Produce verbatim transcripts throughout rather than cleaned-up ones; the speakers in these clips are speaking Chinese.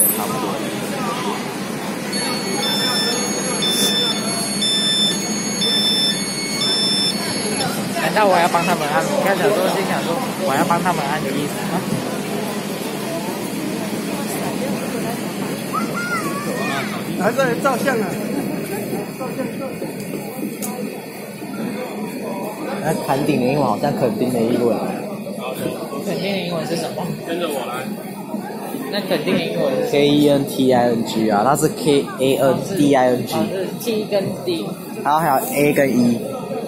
差不多。 难道我要帮他们按？刚才说就想说我要帮他们按的意思吗？ 来这里照相啊！照相照相。 那坎顶的英文好像肯定的英文。 肯定的英文是什么？跟着我来。那肯定的英文是 K E N T I N G 啊，它是 K A N D I N G。 哦，是 T 跟 D。 然后还有 A 跟 E。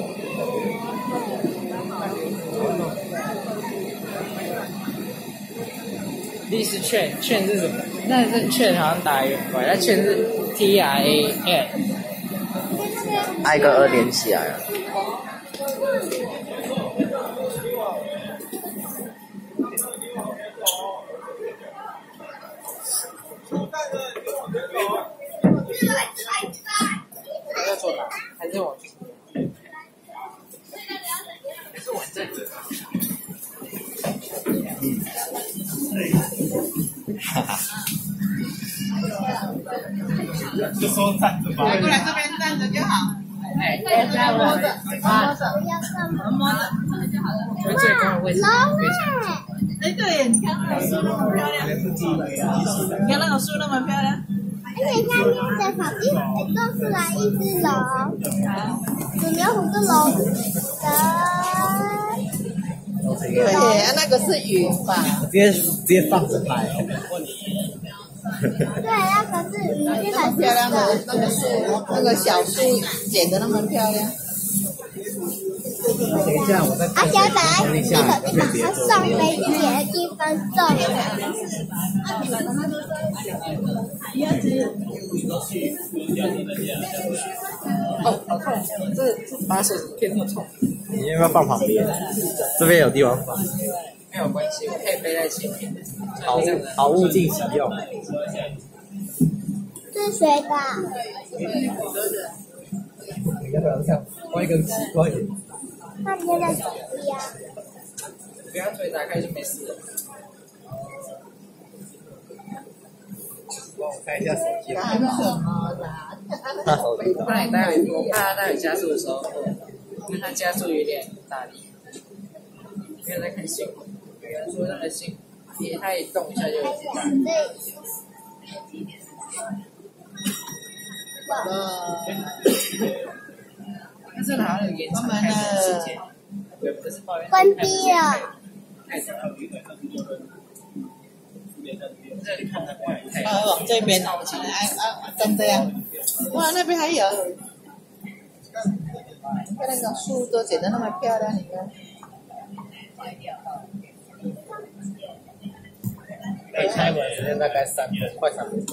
D 是券，券是什么？那是券好像打圆怪，那券是 T R A N。 I 跟 二连起来了。 要做哪？还是我？还是我这个？ 嗯。哈哈。 就说站着吧。 来过来这边站着就好。 哎，大家摸着，啊， 摸着，这个就好了。 就最高的位置。 哎，对，你看那个树那么漂亮，你看那个树那么漂亮。 而且下面的草地还种出来一只龙，有没有五个龙？ 对，那个是云吧？ 直接直接放着拍。 对，那个是云，这个漂亮的那个树，那个小树剪得那么漂亮。 等一下，我再而且本来这个地方它上飞机的地方种的。 哦，好痛！这这把手可以这么痛？ 你要不要放旁边？这边有地方放。 没有关系，我可以背在前面。 好物好物尽其用。 这是谁的？ 你要不要看？换一个奇怪的。 那边的手机啊。 不要腿打开就没事了。 帮我看一下手机。 干什么啦？ 看手机。 我怕你待会，我怕他待会加速的时候，因为他加速有点大力。没有在看新闻，有人说那个新，也他一动一下就有点大力。但是好像有延长开始时间，对，不是抱怨。 关闭了。 这里看得快， 啊，往这边弄起来，啊，跟这样。哇，那边还有，看那个树都剪得那么漂亮，你看。 没开门时间大概三分，快三分钟。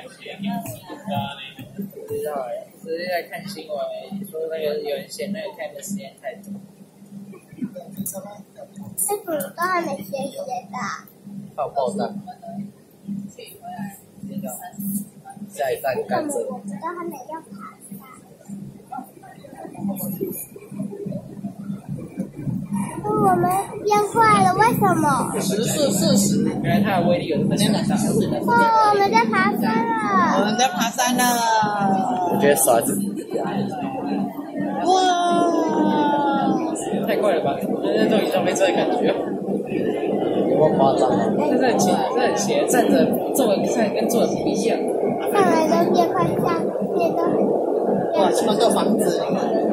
不知道哎，只是在看新闻而已，说那个有人嫌那个开门时间太久。 为什么都还没写写的？ 怕爆炸。下一站甘蔗。 我们都还没要爬山。我们变坏了，为什么？ 时速四十。 原来它的威力有这么强大。 哦，我们在爬山了。 我们在爬山了。 我觉得手还是。 哇！ 太快了吧！我觉得这种移动飞车的感觉。 有没有夸张啊？ 但是很斜，这很斜，站着坐看跟坐的不一样。 上来都变快，下面都。 哇，这么多房子！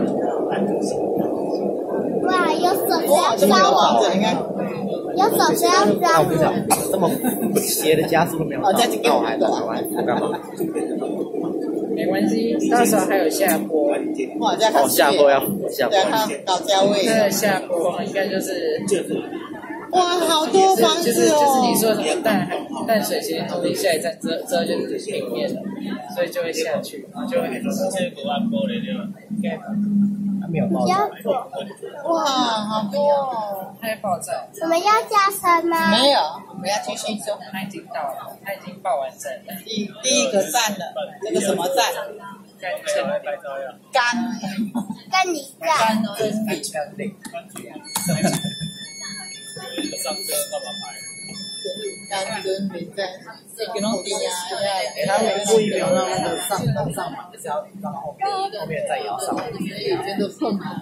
哇，有手哇，这么多房子，你看。 有手是要抓我不想这么斜的加速都没有。 哦，再给我还在台湾，我干嘛？ 没关系，到时候还有下坡。 哇，再看下坡要下坡。 再看高价位。 它的下坡应该就是。 哇，好多房子哦！ 就是就是你说什么淡海淡水其实土地下一站之之后就是平面的，所以就会下去，然后就会很应该还没有爆炸。 哇，好多哦！ 它会爆炸。 我们要加深吗？ 没有，我们要继续走。 它已经到了，它已经报完站了。 第第一个站了，这个什么站？ 干真理。 干。 干你站。 真理。 干顶。 上车干嘛拍？ 单尊名在，这给弄低啊， 哎，他们故意没有让那个上上上嘛，就是要让后面后面再摇上。 真的碰啊！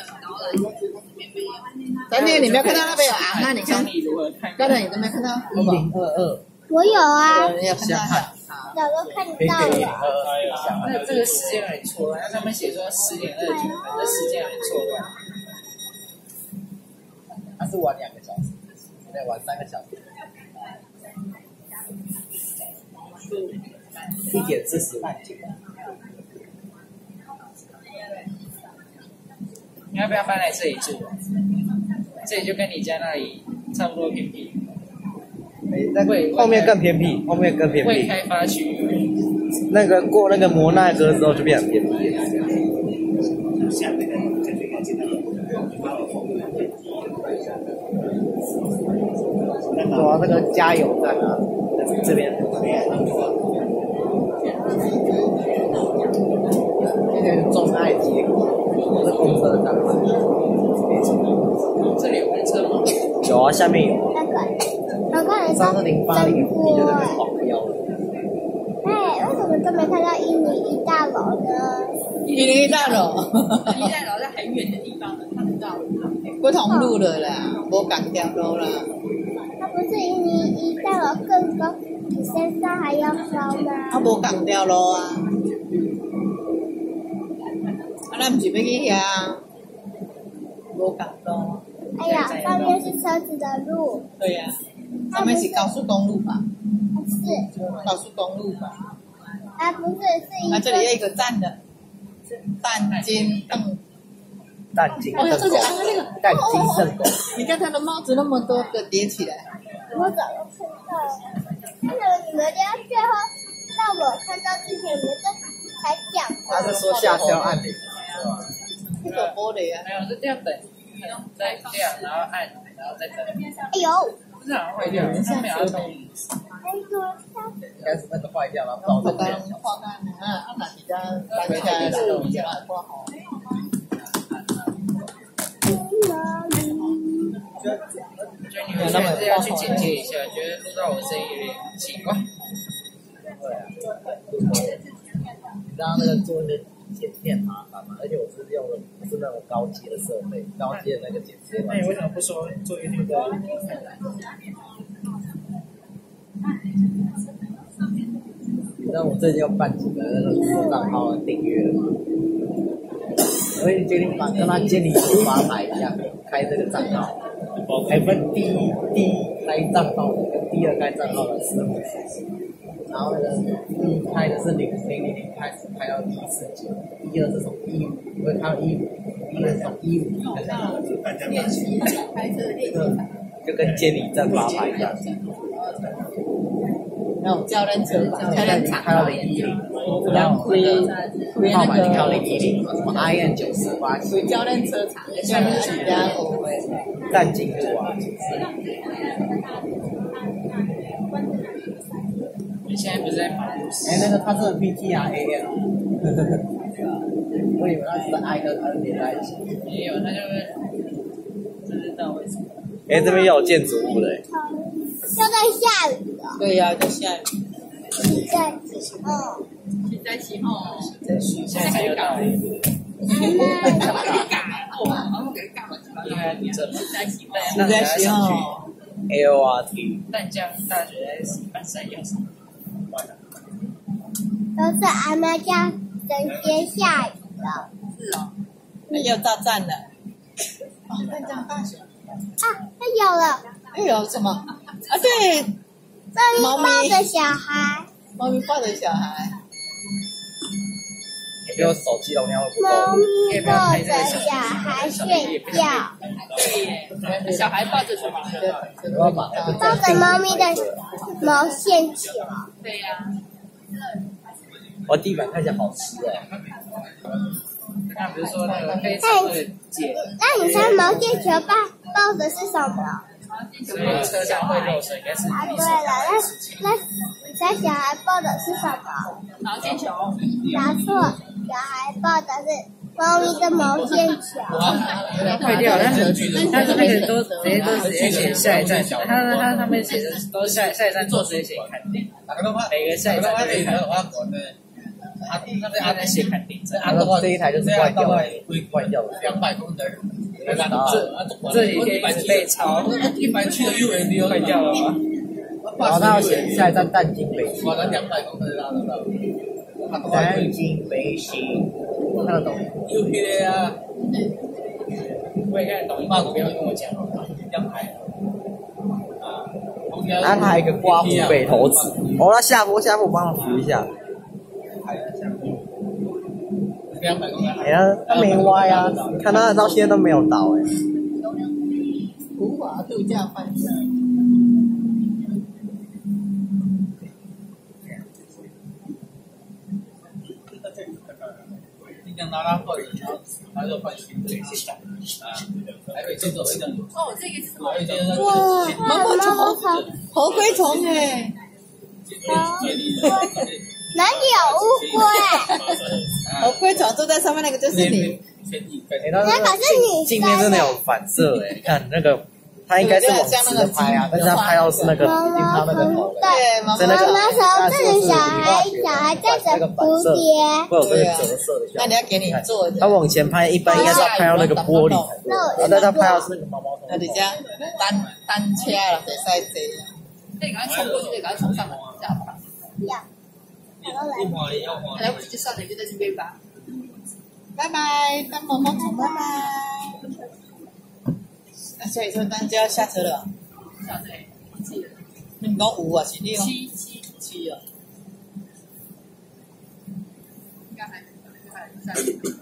咱那你没有看到那边有昂啊？你看，刚才你都没看到。 一零二二， 我有啊， 有有看到。 早都看到了。 那这个时间有点错乱，那上面写说十点二九分，这时间有点错乱。 他是玩两个小时，现在玩三个小时。一点四十万斤。 你要不要搬来这里住？这里就跟你家那里差不多偏僻。 那后面更偏僻，后面更偏僻。 未开发区域。 那个过那个摩纳哥之后就变很偏僻。走到那个加油站啊，这边。这个是中爱街，是公车站。 这里有公车吗？ 有啊，下面有。 那个，我看得上次零八零一就在那跑标了。 哎，为什么都没看到一零一大楼呢？ 一零一大楼， 一零一大楼在很远的地方了，看不到。 不同路了啦，无港条路啦。 它不是一零一大楼更高，比山上还要高吗？ 啊，无港条路啊。啊，咱唔是要去遐啊？无港路。 哎呀，上面是车子的路。 对呀、啊，上面是高速公路吧？ 是。 高速公路吧？ 啊，不是，是一个。 啊，这里有一个站的，淡金邓。 淡金哦，这里啊，那个淡金圣狗。 你看它的帽子那么多个叠起来。 我早就看到了。为什么你们要最后到我看到之前，你们这才讲？ 他是说下次要按铃。 这个玻璃啊。 没有，是这样等，再亮，然后按，然后再等。 哎呦！ 不是好像会亮，上面要动。 应该是那个坏掉了，不知道刚画干了，啊，那你家搬起来了，你家挂好。 我觉得你们还是要去剪接一下，觉得录到我声音有点奇怪。 对啊。你刚刚那个做那个剪片麻烦嘛，而且我是用的不是那种高级的设备，高级的那个剪接。 那你为什么不说做 YouTube 的？ 你知道我最近要办几个那种副账号的订阅了吗？所以决定把跟他建立出发牌一样，开这个账号，还分第一第一开账号的跟第二开账号的十五次，然后那个第一开的是零零零零开始开到第一次九，第二是从一五会开到一五，第二是从一五开到练习开车练习。 就跟监理站发牌一样。 那种教练车，教练场开到零一零，然后那个号码就开到零一零，什么 I N 九四八七， 教练车场，教练几家公会， 站进度啊。 你现在不是在跑？ 哎，那个他是 P T R A N， 我以为他是 I 跟 N 连在一起。 没有，他就是不知道为什么。 哎，这边也有建筑物的。 就在下雨了。 对呀、啊，在下雨。 是在起哦。 是在起哦。 现在才有道理。应该这在起哦。 是在起哦。 L R T。 淡江大学在半山腰上。 都是阿妈家整天下雨了。 是哦。 那又到站了。哦，淡江大学。 啊，它有了。 又有什么？啊，对， 这里抱着小孩。 猫咪抱着小孩。 你给我手机容量会不够。 猫咪抱着小孩睡觉。 对，小孩抱着什么？ 我要把那个抱着猫咪的毛线球。 对呀。 我地板看起来好湿哎。 那比如说那个非常的解。 那你猜毛线球抱抱的是什么？ 所以车上会漏水，应该是。 啊，对了，那那你猜小孩抱的是什么？ 毛线球。 答错，小孩抱的是猫咪的毛线球。 坏掉，但是但是那个都直接都直接写下一站，他他他们写的都下下一站都直接写看定，每个下一站都会看。他那边他在写看定， 他说这一台就是坏掉了，坏掉了。 两百公的人， 这这几天一直被抄， 一般去的幼儿园坏掉了吗？ 然后他要写下一站淡金北西， 哇，那两百公的拉得到。 淡金北西，看得懂？ 有些啊， 我也看得懂，你不要跟我讲， 两百。 然后他还有一个刮胡北头子，哦，那下坡下坡帮我扶一下。 两百公的。 哎呀，他没歪啊，看他到现在都没有倒哎。 古华度假饭店。 像拉拉或者还有换新的现象啊，还有这种这种哦，这个是什么？ 哇，毛毛虫，头盔虫哎， 哪里有乌龟？ 头盔虫坐在上面那个就是你。 哎，那个镜镜面真的有反射哎，看那个。他应该是往直的拍啊，但是他拍到是那个盯他那个头的， 对，妈妈说这个小孩小孩带着蝴蝶， 会有这个折射的效果。 那你要给你做， 他往前拍，一般应该是要拍到那个玻璃，然后他拍到是那个毛毛虫。 那你家单单车了，得塞车。 那你赶快冲过去，得赶快冲上来，这样吧。 要， 来不及就算了，你就在这边吧。 拜拜，当毛毛虫，拜拜。那所以说，咱就要下车了。 下车，七了。 你讲五啊，是你讲七七七啊。 应该还还三。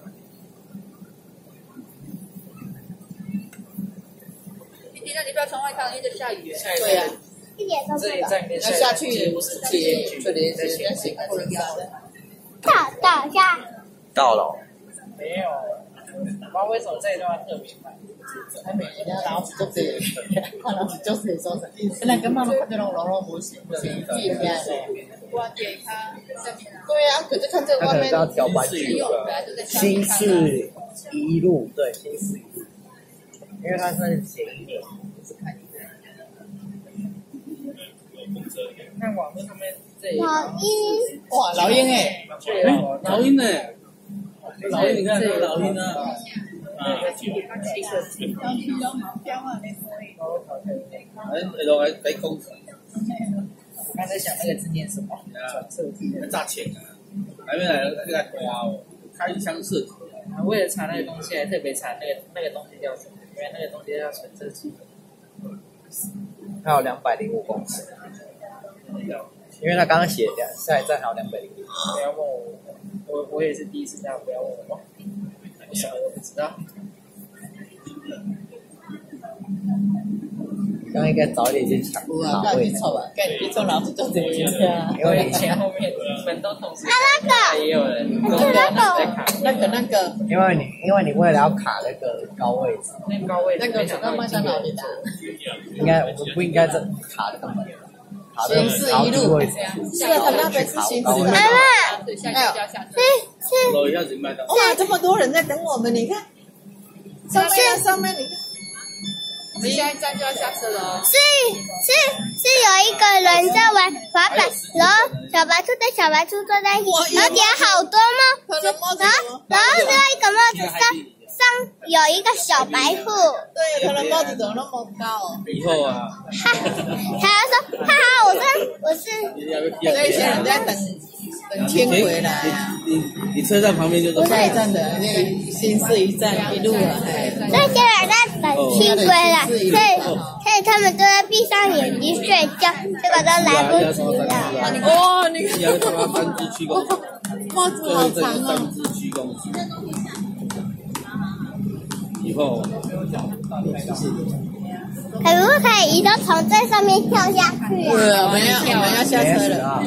你等一下，你不要窗外看，因为这下雨。 对呀。 一点都不冷。 要下去不是接，这里是先行或者要的。 到到家。 到了。 没有，不知道为什么这一段特别慢。 还没，人家老子就这里，看老子就是说的，现在跟妈妈看这种老老模型，自己家的。 我给他。 对啊，可是看这个外面。 他可能要调班区。新市一路，对，新市一路，因为它算是前一点，不是看一点。 看网络上面这里。 老鹰。 哇，老鹰哎！ 老鹰呢？老鹰，你看这老鹰啊。啊，哎，老还在公司。 我刚才想那个字念什么？ 设计炸钱啊！还没来那个花哦，开箱设计。 为了查那个东西，还特别查那个那个东西叫什么？原来那个东西叫纯色系。 还有两百零五公尺，因为他刚刚写两下一站还有两百零五。 不要问我，我我也是第一次这样，不要问我。我什么都不知道。 刚刚应该早一点先抢拿位置。 该你从老子就这样。 因为前后面门都同时。 那也有人。 那个。 那个那个。 因为你因为你为了要卡那个高位置。 那高位置。 那个那麦当劳里的。 应该我们不应该这卡这个门。卡这个新市一路。 位置。 是啊，那边是新市。 妈妈。 对，下去就要下车。 是是。 楼一下子卖到。 哇，这么多人在等我们，你看。上面上面你看。 我们下一站就要下车了哦。 是是是有一个人在玩滑板，然后小白兔跟小白兔坐在一起，然后底下好多帽子，然后然后另外一个帽子上上有一个小白兔。 对，他的帽子怎么那么高？ 以后啊。 哈，他说哈哈，我是我是。 那些人在等等天回来。 你你你车站旁边就是下一站的那个新市一站一路了， 那些人在等天回来，所以所以他们都在闭上眼睛睡觉，这个都来不及了。 哦，你看。要他妈三只驱公， 帽子好长哦。 三只驱公。以后。 可不可以移动从这上面跳下去啊？ 对，我们要我们要下车了。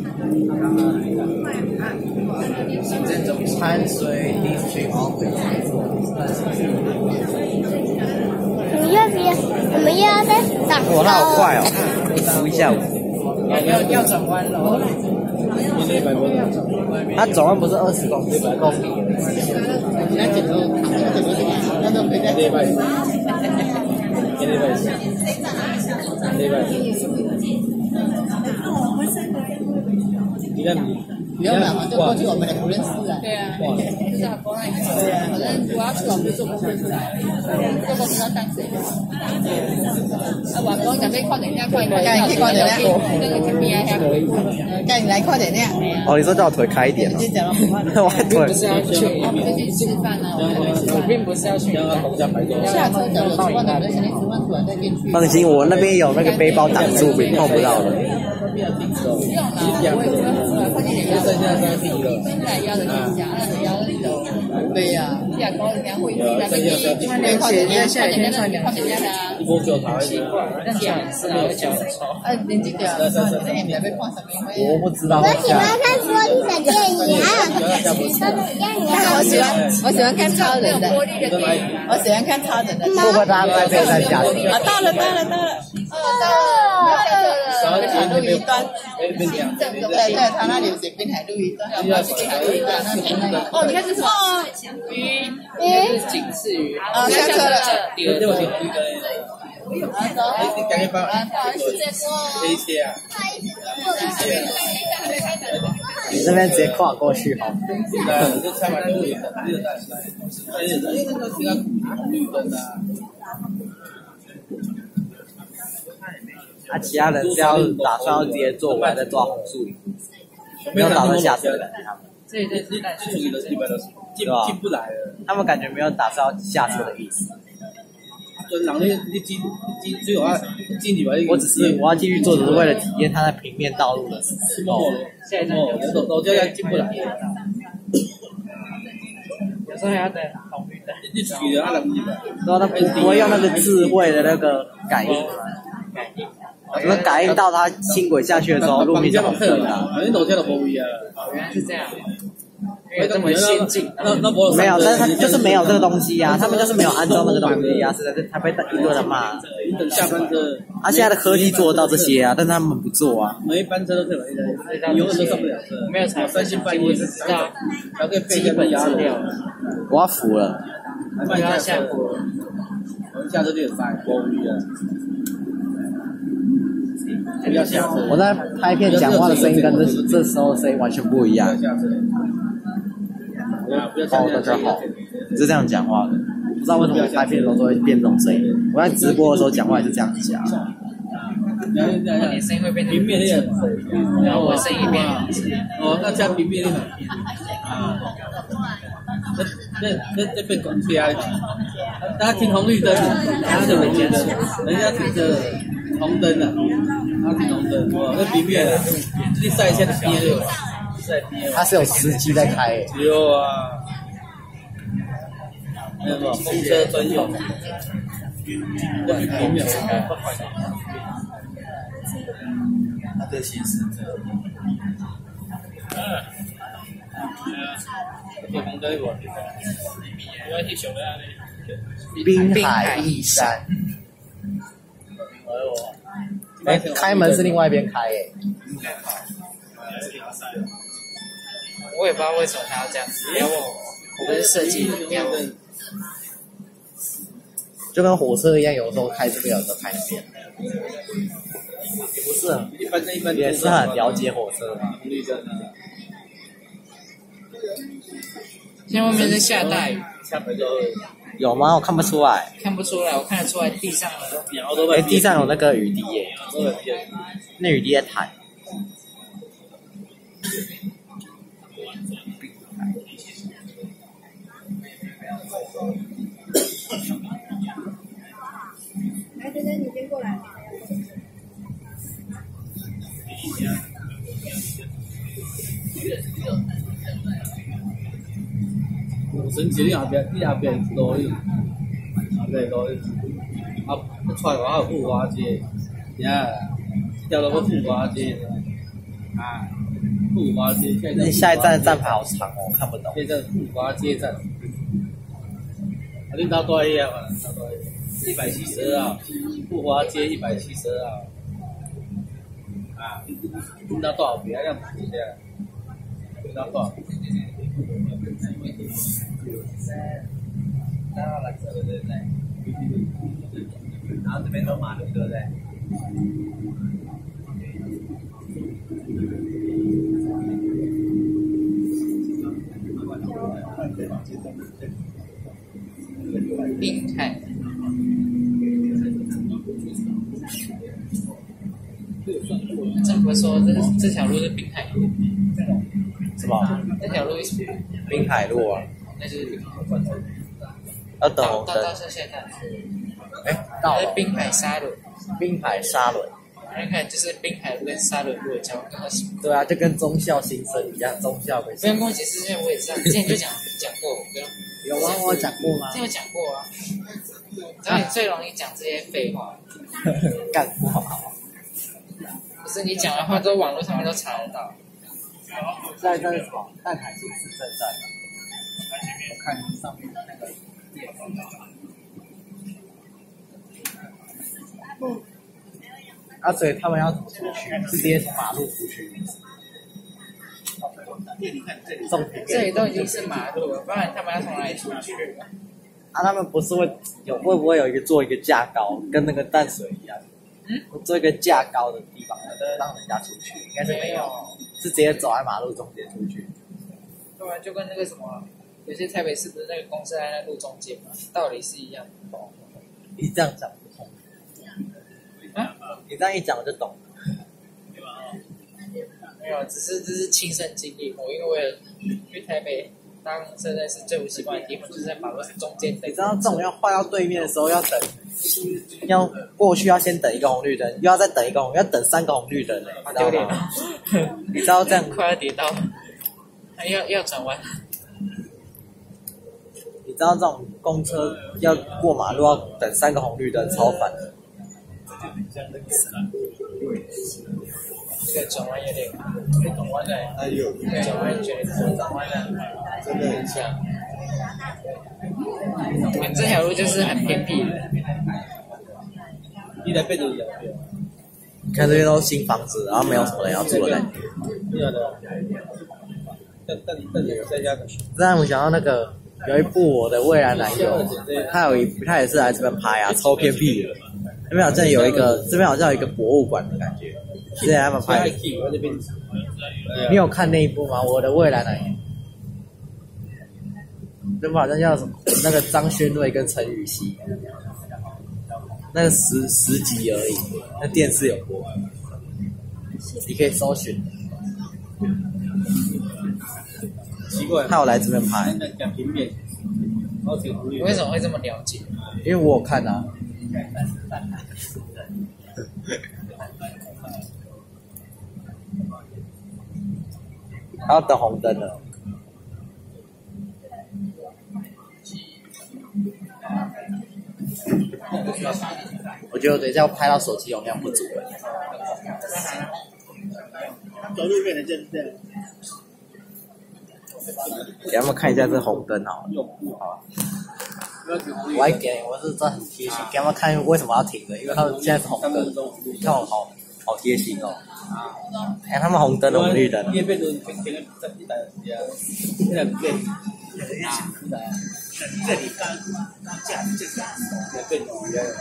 行政中心攀水地区哦。 我们要不要？我们又要再上。 哇，他好快哦！你扶一下我。 要要要转弯了。 它转弯不是二十公里，百公里而已。 那这个那都可以在这边。 你看你。 不用了，就过去我们也不认识了。 对啊，就是好光那个。对啊，反正我要去我们做不会出来，做不知道当谁。啊，我讲讲俾看人家看，看去看人家， 那个 K P I 下回顾。 带你来看人家。 哦，你说叫我腿开一点哦。我腿不是要去， 我们去吃饭啊， 我并不是要去。 下车等有吃饭的，先吃饭出来再进去。 放心，我那边有那个背包挡住，你碰不到的。 不用了，我也不用出来，快点压。现在压的更加，那你压的都。 对呀。 下高人家会议那边去， 穿凉鞋在下雨天穿凉鞋。 一波就逃。 奇怪，那脚是哪个脚臭？ 啊，年纪大，这也没被看什么。 我不知道。 我喜欢看玻璃的电影，还有许多的电影。 我喜欢，我喜欢看超人的。我喜欢看超人的。 会不会大家在这站下去？ 啊，到了，到了，到了。 哦， 小路一端。对对，他那里有滨海路一端，要去滨海路一端那边那个。哦，你看这是哦， 鱼，鱼仅次于啊，下车了。 第二个。 啊，走。你赶紧把这些啊。 你这边直接跨过去好。 对，就开完就会这个带出来。哎，这个这个绿灯啊。 啊，其他人是要打算要直接坐完再抓红树林，没有打算下车的他们。 对对对， 树林的一般都是进进不来了。 他们感觉没有打算要下车的意思。 就人咧，你进进最后啊进去吧。 我只是我要进去做，只是为了体验它在平面道路的时候。 现在有有这样进不来。 有时候还要等红绿灯。 你取了啊，人进来。 然后他不不会用那个智慧的那个感应。 感应。 我们感应到它轻轨下去的时候，路面就红色了。 反正楼下都无位啊。 原来是这样。没有这么先进。 那那不没有，但是他就是没有这个东西啊，他们就是没有安装那个东西啊，是在他被一堆人骂。 等下班车。 他现在的科技做得到这些啊，但是他们不做啊。 每一班车都可以买的，永远都上不了车。 没有才三星半夜知道，还可以配一本资料。 我要服了。 不要下坡。我们下车就有塞，我无语了。不要下车。 我在拍片讲话的声音跟这这时候声音完全不一样。哦，大家好，你是这样讲话的，不知道为什么拍片的时候都会变这种声音。我在直播的时候讲话也是这样讲。 你声音会变成平面的， 然后我声音变哦，那加平面的啊，那那那那变广边，大家停红绿灯，他就人家的，人家停着红灯了，他停红灯，哇，那平面的，你晒一下的边就。 他是有司机在开、欸， 有啊，那什么风车专用，那平面开，他这显示这，嗯，这红灯我，我要去熊的那滨海一山，哎，开门是另外一边开、欸，哎。 我也不知道为什么他要这样子，不要问我，我不是设计的，不要问。 就跟火车一样，有时候开这边，有时候开那边。不是很， 一般跟一般也是很了解火车嘛。 现在外面在下大雨， 有吗？我看不出来。 看不出来，我看得出来地上的鸟都哎，地上有那个雨滴耶，那雨滴在弹。 来，珍珍，你先过来。 神奇，你后边，你后边路去，后边路去，啊，出来我有富华街，呀，调到个富华街，啊，富华街。 那下一站的站牌好长哦，我看不懂。 现在富华街站，啊，你到多少页啊？到多少页？一百七十二号，富华街一百七十二号，啊， 听到多少笔啊？要补一下。听到多少？然后蓝色的对不对？然后这边都马路对不对？ 滨海。政府说这这条路是滨海路， 是吧？ 这条路是滨海路啊， 那就是滨海要等红灯。 到到到现在， 哎，到了滨海沙轮， 滨海沙轮。 你看，就是滨海路跟沙轮路的交汇。 对啊，就跟忠孝新生一样，忠孝跟。 不用跟我解释，因为我也知道，之前就讲讲过，不用。 有吗？我讲过吗？ 之前有讲过啊。所以你最容易讲这些废话， 干话。 不是你讲的话，都网络上面都查得到。 在在什么？淡海新市镇在的。我看上面那个地方。嗯。啊，所以他们要怎么出去？是直接从马路出去？ 这里都已经是马路了，不然他们要从哪里出去？ 啊，他们不是会有会不会有一个做一个架高，跟那个淡水一样？嗯，做一个架高的地方，让人家出去，应该是没有，是直接走在马路中间出去。 对啊，就跟那个什么，有些台北市的那个公司在那路中间嘛，道理是一样的。 你这样讲不通。 啊？ 你这样一讲我就懂了。 没有，只是这是亲身经历。我因为去台北搭公车，但是最不习惯的地方就是在马路中间。 你知道这种要换到对面的时候要等，要过去要先等一个红绿灯，又要再等一个红，要等三个红绿灯， 好丢脸啊！ 你知道这样快要跌倒，要要转弯。 你知道这种公车要过马路要等三个红绿灯，超烦的。 这个转弯有点，转弯的，哎呦，转弯觉得转弯的真的很像。我们这条路就是很偏僻的。 你在背着摇。 你看这边都是新房子，然后没有什么人要住的感觉。 对啊的。但但但你在家。 这让我想到那个有一部我的未来男友，他有一他也是来这边拍啊，超偏僻的。这边好像有一个，这边好像有一个博物馆的感觉。之前他们拍的，你有看那一部吗？我的未来男友，那部好像叫什么？那个张轩瑞跟陈雨希，那个十十集而已，那电视有播，你可以搜寻。 奇怪， 他有来这边拍。 你为什么会这么了解？ 因为我有看啊。还要等红灯了。我觉得我等一下要拍到手机容量不足了。 走路变成这样。 给他们看一下这红灯好了。好。我还给，我是真的很贴心，给他们看为什么要停的，因为他们现在是红灯，你看我好好贴心哦。哎，他们红灯了，我们绿灯了。 你变成变变在一台呀，现在变啊，这里刚刚架这个变一样。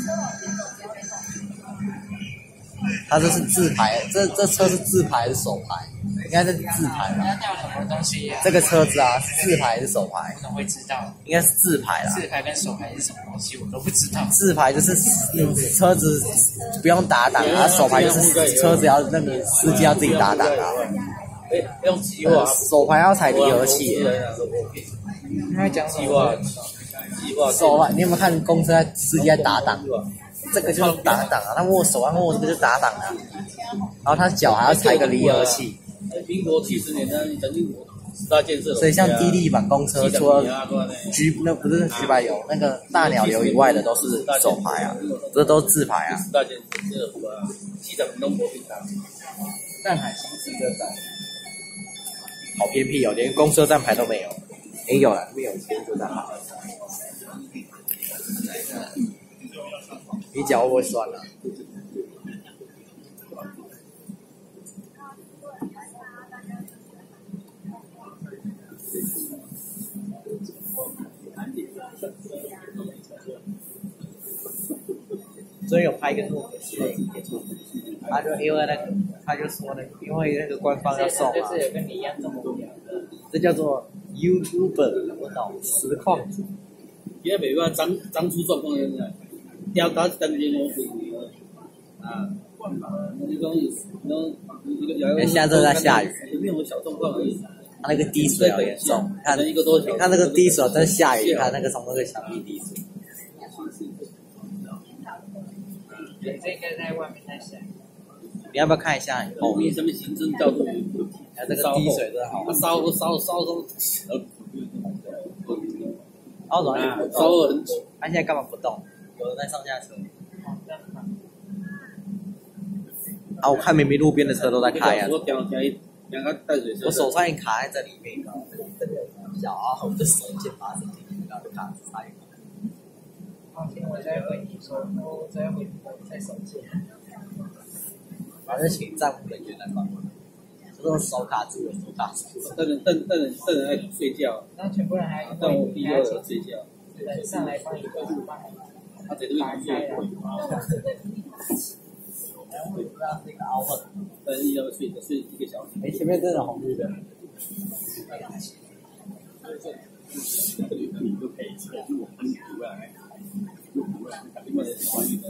他这是自排，这这车是自排还是手排？应该是自排吧。 掉什么东西呀？ 这个车子啊，是自排还是手排？ 我怎么会知道？ 应该是自排啦。 自排跟手排是什么东西，我都不知道。 自排就是嗯，车子不用打档啊，手排就是车子要那个司机要自己打档啊。 哎，用计划。 手排要踩离合器。 你在讲计划？计划。 手排，你有没有看公车司机在打档？这个就是打档啊，他握手啊握这个就打档啊，然后他脚还要踩一个离合器。 民国七十年代曾经十大建设， 所以像低地板公车，除了橘那不是橘白油那个大鸟流以外的都是手排啊，这都是自排啊。 十大建设啊，西藏东国平常， 淡海新市车站，好偏僻哦，连公车站牌都没有。哎有了，没有公车站牌。你脚会不会酸了？ 所以有拍一个诺可斯的影片，他就因为那个，他就说呢，因为那个官方要送嘛， 就是有跟你一样这么无聊的， 这叫做 YouTuber， 我懂，实况主。 现在袂话长长出状况现在，调打一单节目啊，你讲你讲， 现在正在下雨， 有没有小状况而已？ 它那个滴水好严重，看一个多小时， 看那个滴水在下雨，看那个从那个墙壁滴水。 对，这应该在外面在下。 你要不要看一下后面？ 什么行政调度？ 它这个滴水真的好。 它烧烧烧烧。 然后软烧了很久。 它现在干嘛不动？有人在上下车。啊，我看明明路边的车都在开呀。我手上也卡在这里面，小啊，我的手先把手进去，然后就卡插一个。 放心，我再回你说，我再回再手机。 反正请站务人员来帮忙。这种手卡住了，手卡住了。 瞪人瞪瞪人瞪人在睡觉。 然后全部人还但我第二个睡觉。 人上来帮一个帮。 他在这边睡。 然后不知道这个凹痕。 但是要睡睡一个小时。 哎，前面真的红绿灯。 你都可以车，我很苦啊。另外的环境呢？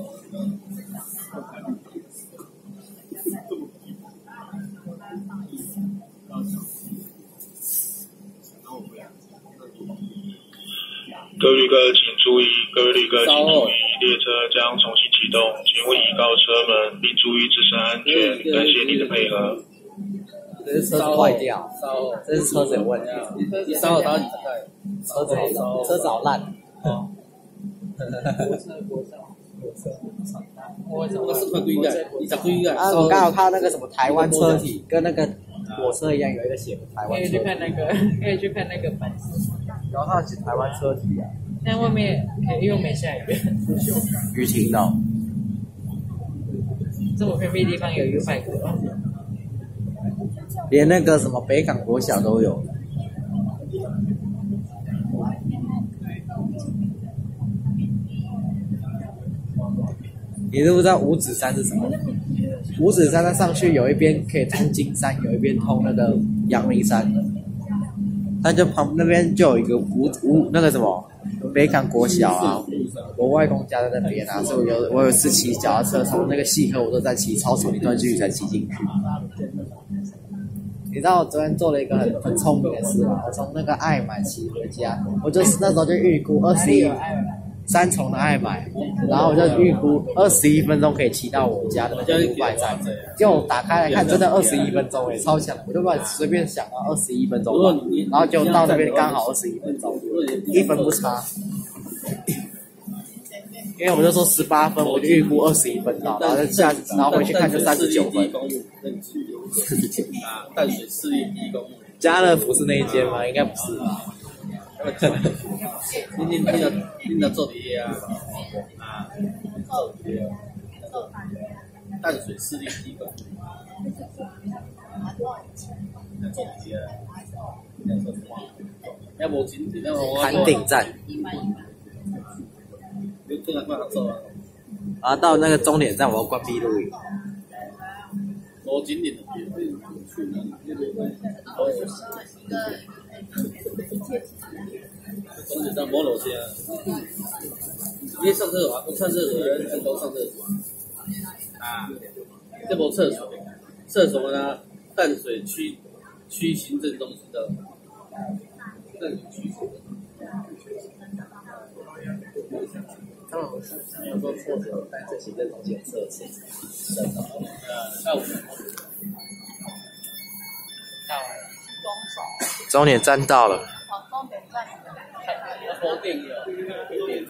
各位旅客请注意，各位旅客请注意，列车将重新启动，请勿移高车门，并注意自身安全，感谢你的配合。 这是车子坏掉，这是车子有问题。 你烧了它，你看， 车子好，车子好烂。 国车国车国车，我我是快归盖，你咋归盖？ 啊，我刚好看那个什么台湾车体，跟那个火车一样，有一个写台湾车体。 可以去看那个，可以去看那个版式。 然后它写台湾车体啊。 但外面又没下雨。 雨停了。 这么偏僻地方有 U bike 吗？ 连那个什么北港国小都有。你知不知道五指山是什么？五指山它上去有一边可以通金山，有一边通那个阳明山的。它就旁那边就有一个五五那个什么北港国小啊，我外公家在那边啊，所以我有我有次骑脚踏车从那个溪河我都在骑超长一段距离才骑进去。你知道我昨天做了一个很很聪明的事吗？我从那个爱买骑回家，我就是那时候就预估二十一三重的爱买，然后我就预估二十一分钟可以骑到我家的那个五百站，结果打开来看，真的二十一分钟诶，超强！我就把随便想到二十一分钟吧，然后就到那边刚好二十一分钟，一分不差。因为我就说十八分，我就预估二十一分到，然后下然后回去看就三十九分。 啊，淡水市立第一公路。 家乐福是那一间吗？应该不是吧？ 你你你要你要做题啊？啊，做题啊！淡水市立第一公路。做题啊！要无钱，要无坎顶站。啊，到那个终点站我要关闭录影。 无景点的终点站没楼梯啊！你上厕所啊？不上厕所，人都上厕所啊！这无厕所，厕所呢？淡水区区行政中心的淡水区行政。 他们不是没有说错的，但这行政中心设置真的。 到五。 终点站到了。 终点站。